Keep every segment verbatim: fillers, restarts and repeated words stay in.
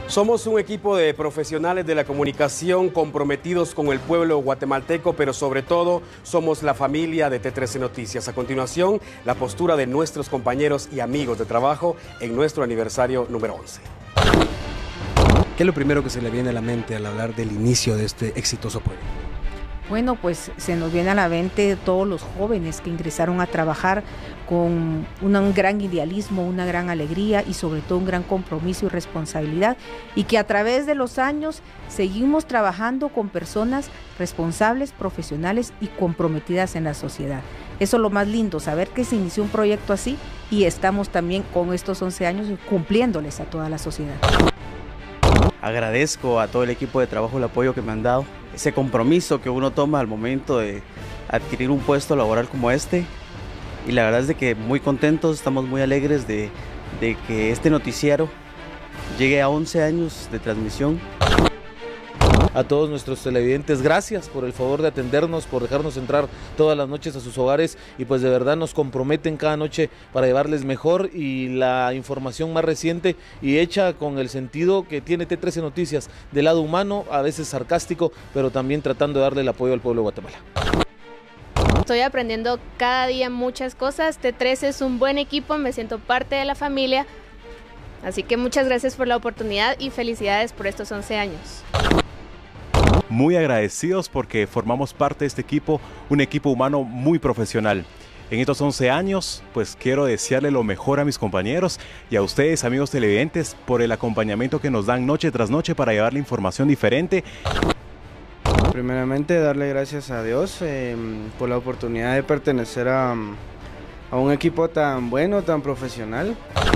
Somos un equipo de profesionales de la comunicación comprometidos con el pueblo guatemalteco, pero sobre todo somos la familia de T trece Noticias. A continuación, la postura de nuestros compañeros y amigos de trabajo en nuestro aniversario número once. ¿Qué es lo primero que se le viene a la mente al hablar del inicio de este exitoso proyecto? Bueno, pues se nos viene a la mente todos los jóvenes que ingresaron a trabajar con un gran idealismo, una gran alegría y sobre todo un gran compromiso y responsabilidad, y que a través de los años seguimos trabajando con personas responsables, profesionales y comprometidas en la sociedad. Eso es lo más lindo, saber que se inició un proyecto así y estamos también con estos once años cumpliéndoles a toda la sociedad. Agradezco a todo el equipo de trabajo el apoyo que me han dado, ese compromiso que uno toma al momento de adquirir un puesto laboral como este, y la verdad es de que muy contentos, estamos muy alegres de, de que este noticiero llegue a once años de transmisión. A todos nuestros televidentes, gracias por el favor de atendernos, por dejarnos entrar todas las noches a sus hogares, y pues de verdad nos comprometen cada noche para llevarles mejor y la información más reciente y hecha con el sentido que tiene T trece Noticias, del lado humano, a veces sarcástico, pero también tratando de darle el apoyo al pueblo de Guatemala. Estoy aprendiendo cada día muchas cosas. T trece es un buen equipo, me siento parte de la familia, así que muchas gracias por la oportunidad y felicidades por estos once años. Muy agradecidos porque formamos parte de este equipo, un equipo humano muy profesional. En estos once años, pues quiero desearle lo mejor a mis compañeros y a ustedes, amigos televidentes, por el acompañamiento que nos dan noche tras noche para llevarle información diferente. Primeramente, darle gracias a Dios eh, por la oportunidad de pertenecer a, a un equipo tan bueno, tan profesional.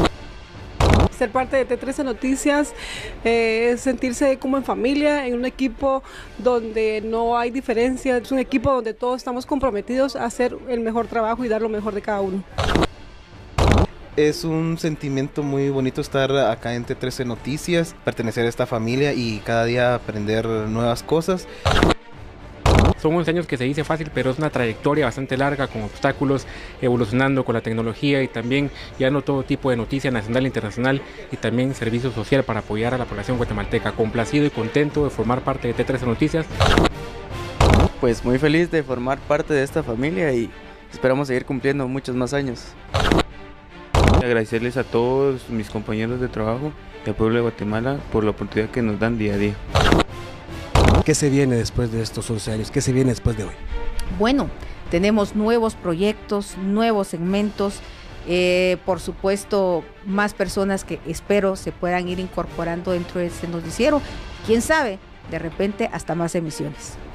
Ser parte de T trece Noticias eh, es sentirse como en familia, en un equipo donde no hay diferencia, es un equipo donde todos estamos comprometidos a hacer el mejor trabajo y dar lo mejor de cada uno. Es un sentimiento muy bonito estar acá en T trece Noticias, pertenecer a esta familia y cada día aprender nuevas cosas. Son once años que se dice fácil, pero es una trayectoria bastante larga, con obstáculos, evolucionando con la tecnología y también llevando todo tipo de noticias nacional e internacional, y también servicio social para apoyar a la población guatemalteca. Complacido y contento de formar parte de T trece Noticias. Pues muy feliz de formar parte de esta familia y esperamos seguir cumpliendo muchos más años. Agradecerles a todos mis compañeros de trabajo y al pueblo de Guatemala por la oportunidad que nos dan día a día. ¿Qué se viene después de estos once años? ¿Qué se viene después de hoy? Bueno, tenemos nuevos proyectos, nuevos segmentos, eh, por supuesto más personas que espero se puedan ir incorporando dentro de este noticiero. Quién sabe, de repente hasta más emisiones.